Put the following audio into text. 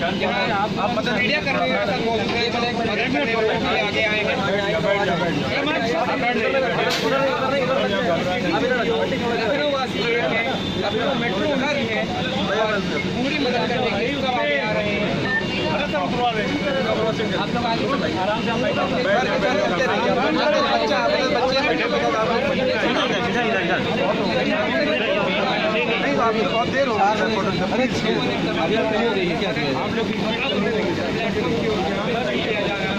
आप मतलब मीडिया कर रहे हैं, आगे आए हैं। मेट्रो उधर है और पूरी मदद करने के लिए सब आगे आ रहे हैं। आप लोग आगे आराम से बहुत देर हो गई। अरे 6 बजे आप लोग